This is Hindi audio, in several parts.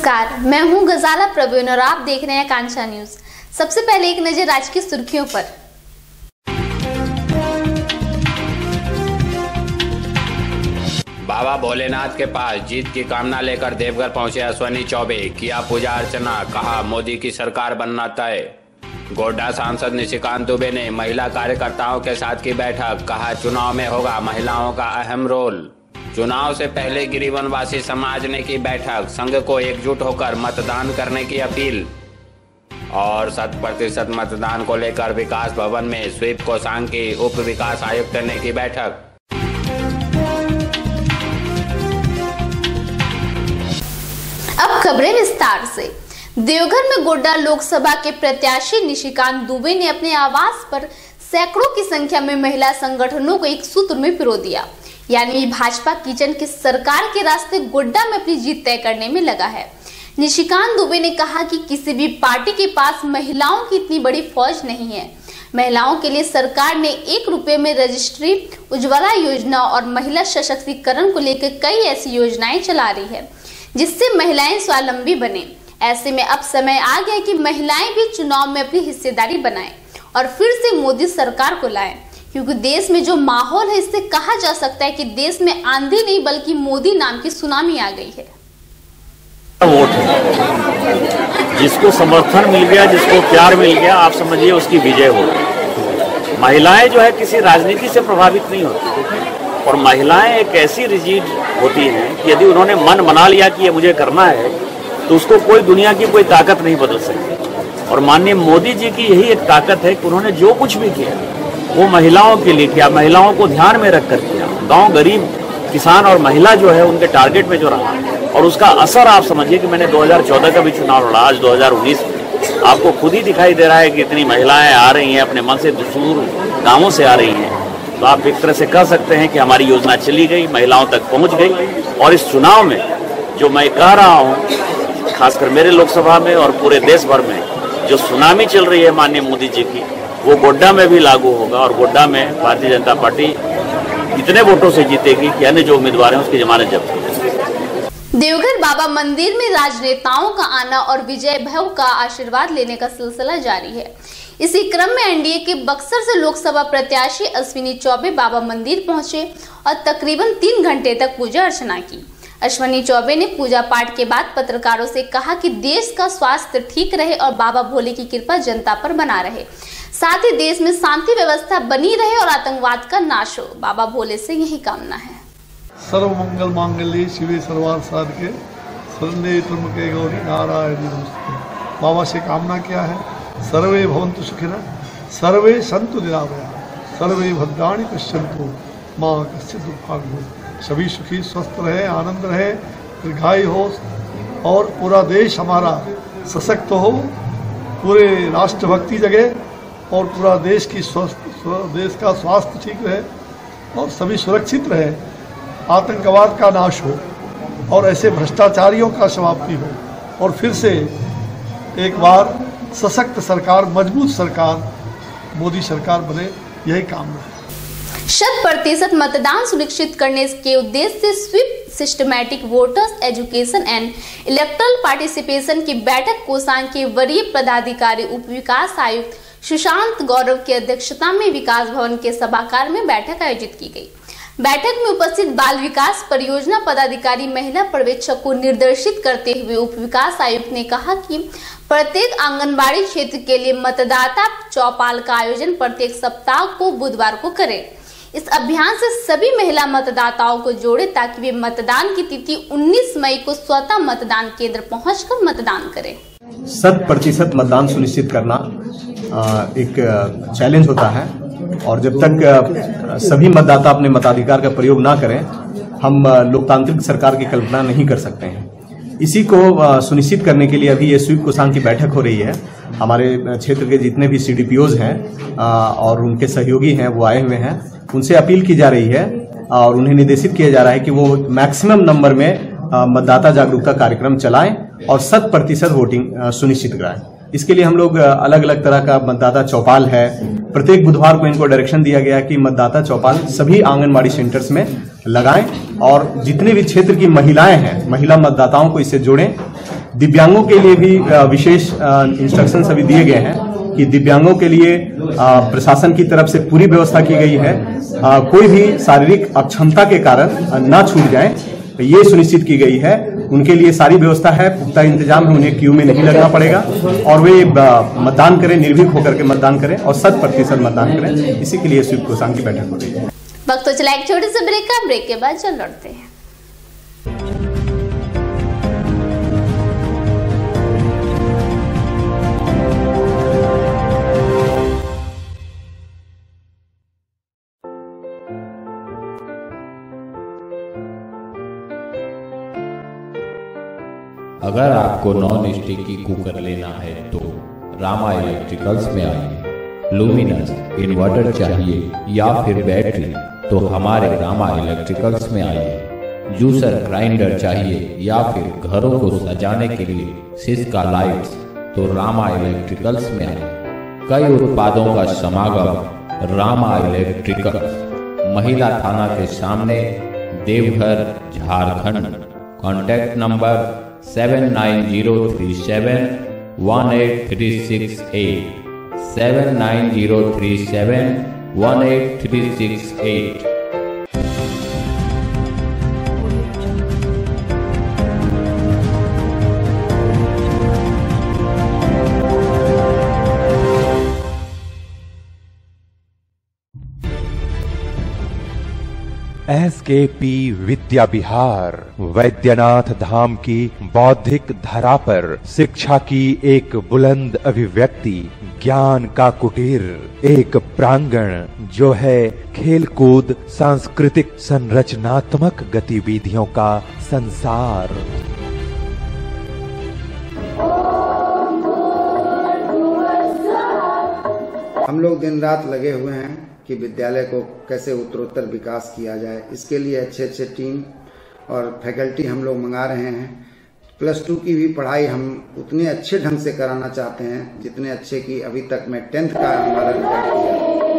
नमस्कार, मैं हूं गजाला प्रवीण और आप देख रहे हैं आकांक्षा न्यूज। सबसे पहले एक नजर आज की सुर्खियों पर। बाबा भोलेनाथ के पास जीत की कामना लेकर देवघर पहुंचे अश्विनी चौबे, किया पूजा अर्चना, कहा मोदी की सरकार बनना तय। गोड्डा सांसद निशिकांत दुबे ने महिला कार्यकर्ताओं के साथ की बैठक, कहा चुनाव में होगा महिलाओं का अहम रोल। चुनाव से पहले गिरिवनवासी समाज ने की बैठक, संघ को एकजुट होकर मतदान करने की अपील। और 100% मतदान को लेकर विकास भवन में स्वीप कोषांग की उप विकास आयुक्त ने की बैठक। अब खबरें विस्तार से। देवघर में गोड्डा लोकसभा के प्रत्याशी निशिकांत दुबे ने अपने आवास पर सैकड़ों की संख्या में महिला संगठनों को एक सूत्र में पिरो दिया, यानी भाजपा किचन की सरकार के रास्ते गोड्डा में अपनी जीत तय करने में लगा है। निशिकांत दुबे ने कहा कि किसी भी पार्टी के पास महिलाओं की इतनी बड़ी फौज नहीं है। महिलाओं के लिए सरकार ने 1 रुपए में रजिस्ट्री, उज्ज्वला योजना और महिला सशक्तिकरण को लेकर कई ऐसी योजनाएं चला रही है जिससे महिलाएं स्वावलंबी बने। ऐसे में अब समय आ गया कि महिलाएं भी चुनाव में अपनी हिस्सेदारी बनाएं और फिर से मोदी सरकार को लाएं, क्योंकि देश में जो माहौल है इससे कहा जा सकता है कि देश में आंधी नहीं बल्कि मोदी नाम की सुनामी आ गई है। वोट है, जिसको समर्थन मिल गया, जिसको प्यार मिल गया, आप समझिए उसकी विजय हो। महिलाएं जो है किसी राजनीति से प्रभावित नहीं होती, और महिलाएं एक ऐसी रिजिड होती हैं कि यदि उन्होंने मन बना लिया कि ये मुझे करना है तो उसको कोई दुनिया की कोई ताकत नहीं बदल सकती। और माननीय मोदी जी की यही एक ताकत है कि उन्होंने जो कुछ भी किया वो महिलाओं के लिए किया, महिलाओं को ध्यान में रखकर किया। गांव, गरीब, किसान और महिला जो है उनके टारगेट में जो रहा, और उसका असर आप समझिए कि मैंने 2014 का भी चुनाव लड़ा, आज 2019 में आपको खुद ही दिखाई दे रहा है कि इतनी महिलाएं आ रही हैं, अपने मन से दूर गाँवों से आ रही हैं। तो आप एक तरह से कह सकते हैं कि हमारी योजना चली गई, महिलाओं तक पहुँच गई। और इस चुनाव में जो मैं कह रहा हूँ, खासकर मेरे लोकसभा में और पूरे देश भर में जो सुनामी चल रही है माननीय मोदी जी की, वो गोड्डा में भी लागू होगा। और गोड्डा में भारतीय जनता पार्टी इतने वोटों से जीतेगी कि अन्य जो उम्मीदवार हैं उसकी जमानत जब्त होगी। देवघर बाबा मंदिर में राजनेताओं का आना और विजय भव का आशीर्वाद लेने का सिलसिला जारी है। इसी क्रम में एनडीए के बक्सर से लोकसभा प्रत्याशी अश्विनी चौबे बाबा मंदिर पहुंचे और तकरीबन 3 घंटे तक पूजा अर्चना की। अश्विनी चौबे ने पूजा पाठ के बाद पत्रकारों से कहा कि देश का स्वास्थ्य ठीक रहे और बाबा भोले की कृपा जनता पर बना रहे, साथ ही देश में शांति व्यवस्था बनी रहे और आतंकवाद का नाश हो। बाबा भोले से यही कामना है। सर्व मंगल मांगल्ये शिवे सर्वार्थ साधके शरण्ये त्र्यंबके गौरी नारायणी नमोस्तुते। बाबा से कामना क्या है? सर्वे भवन्तु सुखिनः, सर्वे सन्तु निरामया, सर्वे भद्राणि पश्यन्तु मा कश्चित् दुःखं भवेत्। सभी सुखी स्वस्थ रहे, आनंद रहे, दीर्घायु हो और पूरा देश हमारा सशक्त हो, पूरे राष्ट्रभक्ति जगे और पूरा देश की देश का स्वास्थ्य ठीक रहे और सभी सुरक्षित रहे, आतंकवाद का नाश हो और ऐसे भ्रष्टाचारियों का समाप्ति हो और फिर से एक बार सशक्त सरकार, मजबूत सरकार, मोदी सरकार बने, यही कामना है। 100% मतदान सुनिश्चित करने के उद्देश्य से SVEEP systematic voters education and electoral participation की बैठक कोषांग के वरीय पदाधिकारी उप विकास आयुक्त सुशांत गौरव की अध्यक्षता में विकास भवन के सभागार में बैठक आयोजित की गई। बैठक में उपस्थित बाल विकास परियोजना पदाधिकारी, महिला पर्यवेक्षक को निर्देशित करते हुए उप विकास आयुक्त ने कहा कि प्रत्येक आंगनबाड़ी क्षेत्र के लिए मतदाता चौपाल का आयोजन प्रत्येक सप्ताह को बुधवार को करें। इस अभियान से सभी महिला मतदाताओं को जोड़े ताकि वे मतदान की तिथि 19 मई को स्वतः मतदान केंद्र पहुंचकर मतदान करें। 100% मतदान सुनिश्चित करना एक चैलेंज होता है, और जब तक सभी मतदाता अपने मताधिकार का प्रयोग ना करें, हम लोकतांत्रिक सरकार की कल्पना नहीं कर सकते हैं। इसी को सुनिश्चित करने के लिए अभी ये स्वीप कोषांग की बैठक हो रही है। हमारे क्षेत्र के जितने भी CDPOs हैं और उनके सहयोगी हैं वो आए हुए हैं, उनसे अपील की जा रही है और उन्हें निर्देशित किया जा रहा है कि वो मैक्सिमम नंबर में मतदाता जागरूकता कार्यक्रम चलाएं और 100% वोटिंग सुनिश्चित कराएं। इसके लिए हम लोग अलग अलग तरह का मतदाता चौपाल है, प्रत्येक बुधवार को इनको डायरेक्शन दिया गया कि मतदाता चौपाल सभी आंगनबाड़ी सेंटर्स में लगाएं और जितने भी क्षेत्र की महिलाएं हैं, महिला मतदाताओं को इससे जोड़ें दिव्यांगों के लिए भी विशेष इंस्ट्रक्शंस अभी दिए गए हैं कि दिव्यांगों के लिए प्रशासन की तरफ से पूरी व्यवस्था की गई है। कोई भी शारीरिक अक्षमता के कारण न छूट जाए, ये सुनिश्चित की गई है। उनके लिए सारी व्यवस्था है, पुख्ता इंतजाम है, उन्हें क्यू में नहीं लगना पड़ेगा और वे मतदान करें, निर्भीक होकर के मतदान करें और 100% मतदान करें। इसी के लिए स्वीप कोषांग की बैठक हो रही है। वक्त तो चला एक छोटे से ब्रेक का, ब्रेक के बाद चल लौटते हैं। अगर आपको नॉन स्टिक की कुकर लेना है तो रामा इलेक्ट्रिकल्स में आइए। लुमिनस इन्वर्टर चाहिए या फिर बैटरी तो हमारे रामा इलेक्ट्रिकल्स में आइए। जूसर ग्राइंडर चाहिए या फिर घरों को सजाने के लिए सिस्का लाइट्स तो रामा इलेक्ट्रिकल्स में आइए। कई उत्पादों का समागम रामा इलेक्ट्रिकल्स, महिला थाना के सामने, Deoghar, Jharkhand. Contact number 7903718368 7903718368। SKP Vidya Vihar, Vaidyanath Dham की बौद्धिक धरा पर शिक्षा की एक बुलंद अभिव्यक्ति, ज्ञान का कुटीर, एक प्रांगण जो है खेलकूद, सांस्कृतिक संरचनात्मक गतिविधियों का संसार। हम लोग दिन रात लगे हुए हैं कि विद्यालय को कैसे उत्तरोत्तर विकास किया जाए। इसके लिए अच्छे टीम और फैकल्टी हम लोग मंगा रहे हैं। +2 की भी पढ़ाई हम उतने अच्छे ढंग से कराना चाहते हैं जितने अच्छे की अभी तक में 10th का हमारा रिजल्ट किया।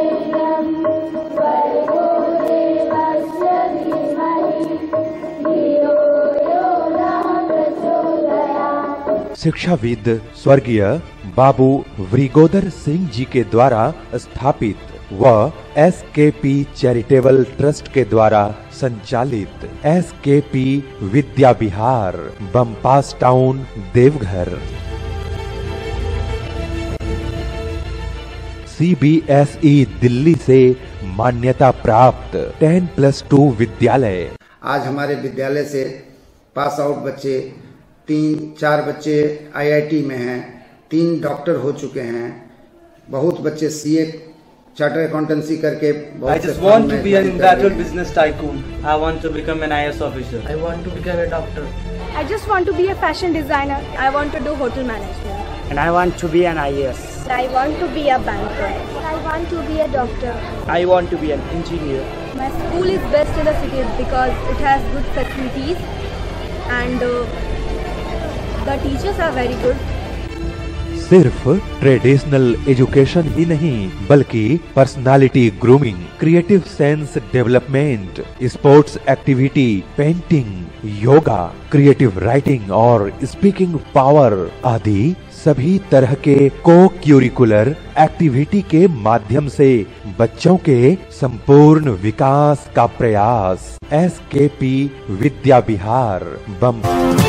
शिक्षाविद स्वर्गीय बाबू वृगोदर सिंह जी के द्वारा स्थापित व SKP चैरिटेबल ट्रस्ट के द्वारा संचालित SKP Vidya Vihar, Bampas town, Deoghar. CBSE Delhi से मान्यता प्राप्त 10+2 विद्यालय। आज हमारे विद्यालय से पास आउट बच्चे 3-4 बच्चे IIT में हैं, 3 डॉक्टर हो चुके हैं, बहुत बच्चे CA चार्टर अकाउंटेंसी करके I just want to be an embattled business tycoon. I want to become an IAS officer. I want to become a doctor. I just want to be a fashion designer. I want to do hotel management. And I want to be an IAS. I want to be a banker. I want to be a doctor. I want to be an engineer. My school is best in the city because it has good facilities and the teachers are very good. सिर्फ ट्रेडिशनल एजुकेशन ही नहीं बल्कि personality grooming, creative sense development, sports activity, painting, yoga, creative writing और स्पीकिंग पावर आदि सभी तरह के को क्यूरिकुलर एक्टिविटी के माध्यम से बच्चों के संपूर्ण विकास का प्रयास। SKP विद्या विहार, बम।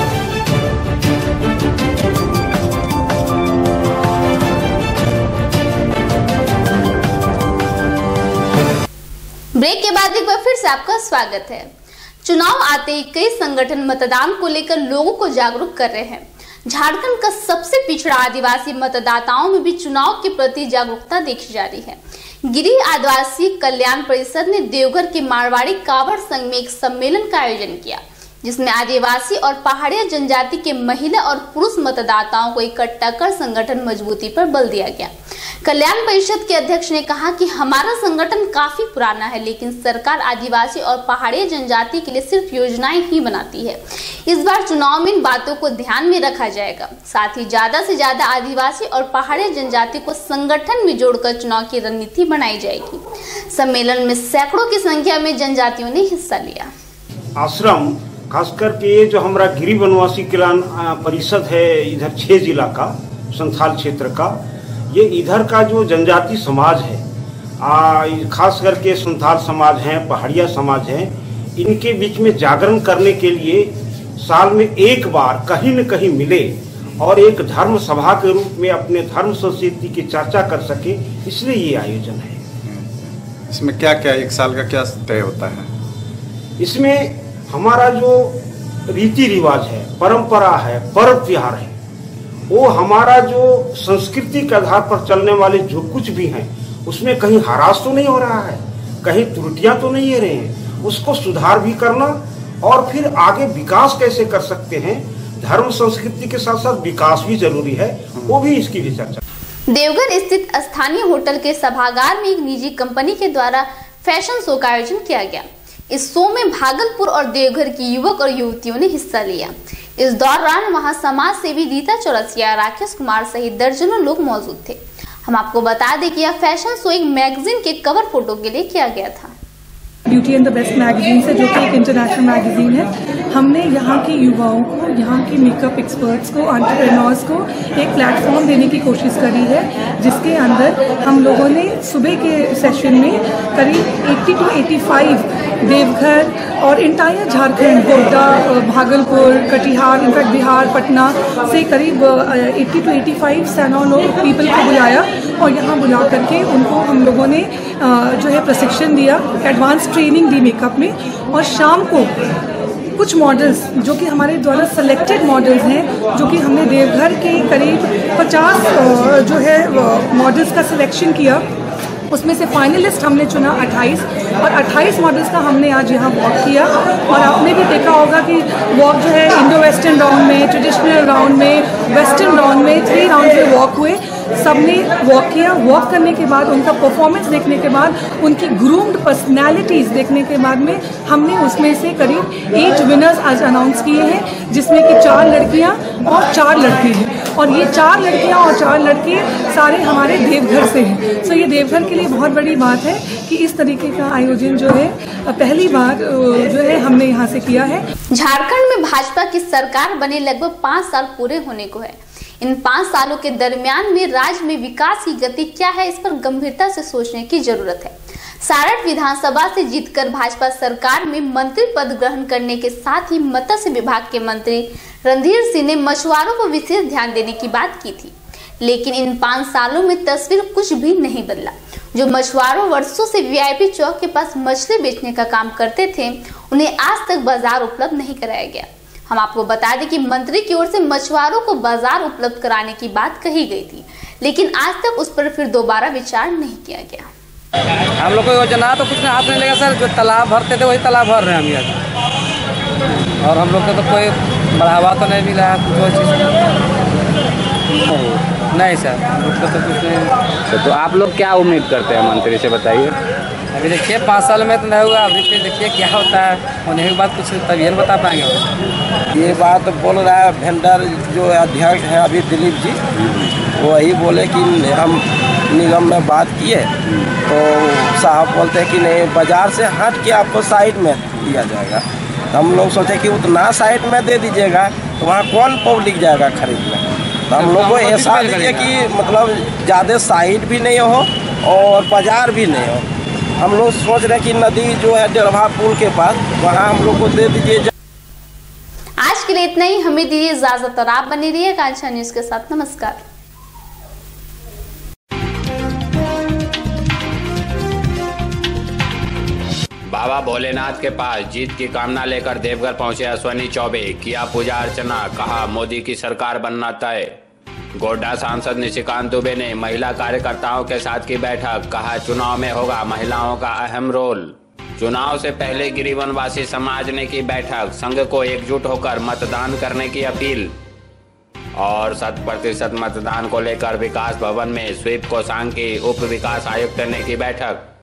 ब्रेक के बाद एक बार फिर से आपका स्वागत है। चुनाव आते ही कई संगठन मतदान को लेकर लोगों को जागरूक कर रहे हैं। झारखंड का सबसे पिछड़ा आदिवासी मतदाताओं में भी चुनाव के प्रति जागरूकता देखी जा रही है। गिरिडीह आदिवासी कल्याण परिषद ने देवघर के मारवाड़ी कांवड़ संघ में एक सम्मेलन का आयोजन किया, जिसमें आदिवासी और पहाड़िया जनजाति के महिला और पुरुष मतदाताओं को इकट्ठा कर संगठन मजबूती पर बल दिया गया। कल्याण परिषद के अध्यक्ष ने कहा कि हमारा संगठन काफी पुराना है, लेकिन सरकार आदिवासी और पहाड़िया जनजाति के लिए सिर्फ योजनाएं ही बनाती है। इस बार चुनाव में इन बातों को ध्यान में रखा जाएगा। साथ ही ज्यादा से ज्यादा आदिवासी और पहाड़िया जनजाति को संगठन में जोड़कर चुनाव की रणनीति बनाई जाएगी। सम्मेलन में सैकड़ों की संख्या में जनजातियों ने हिस्सा लिया। आश्रम खास करके ये जो हमारा गिरी वनवासी कल्याण परिषद है इधर 6 जिला का संथाल क्षेत्र का, ये इधर का जो जनजाति समाज है, खास करके संथाल समाज हैं, पहाड़िया समाज हैं, इनके बीच में जागरण करने के लिए साल में एक बार कहीं न कहीं मिले और एक धर्म सभा के रूप में अपने धर्म संस्कृति की चर्चा कर सके, इसलिए ये आयोजन है। इसमें क्या क्या एक साल का क्या तय होता है? इसमें हमारा जो रीति रिवाज है, परंपरा है, पर्व त्योहार है, वो हमारा जो संस्कृति के आधार पर चलने वाले जो कुछ भी हैं, उसमें कहीं हरास तो नहीं हो रहा है, कहीं त्रुटियां तो नहीं है रहे हैं, उसको सुधार भी करना और फिर आगे विकास कैसे कर सकते हैं, धर्म संस्कृति के साथ साथ विकास भी जरूरी है, वो भी इसकी भी चर्चा। देवघर स्थित स्थानीय होटल के सभागार में एक निजी कंपनी के द्वारा फैशन शो का आयोजन किया गया। इस शो में भागलपुर और देवघर की युवक और युवतियों ने हिस्सा लिया। इस दौरान वहां समाज सेवी रीता चौरसिया, राकेश कुमार सहित दर्जनों लोग मौजूद थे। हम आपको बता दें कि यह फैशन शो एक मैगजीन के कवर फोटो के लिए किया गया था। Beauty and the best magazine से, जो कि एक इंटरनेशनल मैगजीन है, हमने यहाँ की युवाओं को, यहाँ की मेकअप एक्सपर्ट्स को, एंटरप्रेन्योर्स को एक प्लेटफॉर्म देने की कोशिश करी है, जिसके अंदर हम लोगों ने सुबह के सेशन में करीब 80 to 85 देवघर और इंटायर झारखंड, गोड्डा, भागलपुर, कटिहार, इनफैक्ट बिहार, पटना से करीब 80 to 85 पीपल को बुलाया और यहाँ बुला करके उनको हम लोगों ने जो है प्रशिक्षण दिया, एडवांस ट्रेनिंग दी मेकअप में। और शाम को कुछ मॉडल्स जो कि हमारे द्वारा सेलेक्टेड मॉडल्स हैं, जो कि हमने देवघर के करीब 50 जो है मॉडल्स का सिलेक्शन किया, उसमें से फाइनलिस्ट हमने चुना 28 और 28 मॉडल्स का हमने आज यहाँ वॉक किया। और आपने भी देखा होगा कि वॉक जो है इंडो वेस्टर्न राउंड में, ट्रेडिशनल राउंड में, वेस्टर्न राउंड में 3 राउंड में वॉक हुए। सबने वॉक किया। वॉक करने के बाद उनका परफॉर्मेंस देखने के बाद, उनकी ग्रूम्ड पर्सनैलिटीज़ देखने के बाद में हमने उसमें से करीब 8 विनर्स आज अनाउंस किए हैं, जिसमें कि 4 लड़कियां और 4 लड़के हैं। और ये 4 लड़कियां और 4 लड़के सारे हमारे देवघर से हैं। सो ये देवघर के लिए बहुत बड़ी बात है कि इस तरीके का आयोजन जो है पहली बार जो है हमने यहाँ से किया है। झारखंड में भाजपा की सरकार बने लगभग 5 साल पूरे होने को है। इन 5 सालों के दरमियान में राज्य में विकास की गति क्या है, इस पर गंभीरता से सोचने की जरूरत है। सारठ विधानसभा से जीतकर भाजपा सरकार में मंत्री पद ग्रहण करने के साथ ही मत्स्य विभाग के मंत्री रणधीर सिंह ने मछुआरों को विशेष ध्यान देने की बात की थी, लेकिन इन 5 सालों में तस्वीर कुछ भी नहीं बदला। जो मछुआरों वर्षों से वीआईपी चौक के पास मछली बेचने का काम करते थे, उन्हें आज तक बाजार उपलब्ध नहीं कराया गया। हम आपको बता दें कि मंत्री की ओर से मछुआरों को बाजार उपलब्ध कराने की बात कही गई थी, लेकिन आज तक उस पर फिर दोबारा विचार नहीं किया गया। हम लोग को योजना तो कुछ हाथ नहीं लगा सर, जो तालाब भरते थे वही तालाब भर रहे हैं हम यहाँ, और हम लोग को तो कोई बढ़ावा तो नहीं मिला है कुछ नहीं सर, हम लोग को तो कुछ नहीं। तो आप लोग क्या उम्मीद करते हैं मंत्री से, बताइए। अभी देखिए 5 साल में तो नहीं होगा, अभी फिर देखिए क्या होता है, होने के बाद कुछ तभी बता पाएंगे। ये बात बोल रहा है वेंडर जो अध्यक्ष है अभी दिलीप जी, वही बोले कि हम निगम में बात किए तो साहब बोलते हैं कि नहीं, बाजार से हट के आपको साइड में दिया जाएगा। तो हम लोग सोचे कि उतना साइड में दे दीजिएगा तो वहाँ कौन पब्लिक जाएगा खरीदने। तो हम लोग को ऐसा दीजिए कि मतलब ज़्यादा साइड भी नहीं हो और बाजार भी नहीं हो। हम लोग सोच रहे हैं कि नदी जो है डेरवा पुल के पास, वहाँ हम लोग को दे दीजिए। आज के लिए इतना ही, हमें दीजिए इजाजत और आप बने रहिए कांक्षा न्यूज के साथ। नमस्कार। बाबा भोलेनाथ के पास जीत की कामना लेकर देवघर पहुंचे अश्विनी चौबे, किया पूजा अर्चना, कहा मोदी की सरकार बनना तय। गोड्डा सांसद निशिकांत दुबे ने महिला कार्यकर्ताओं के साथ की बैठक, कहा चुनाव में होगा महिलाओं का अहम रोल। चुनाव से पहले गिरी वनवासी समाज ने की बैठक, संघ को एकजुट होकर मतदान करने की अपील। और 100% मतदान को लेकर विकास भवन में स्वीप कोषांग की उप विकास आयुक्त ने की बैठक।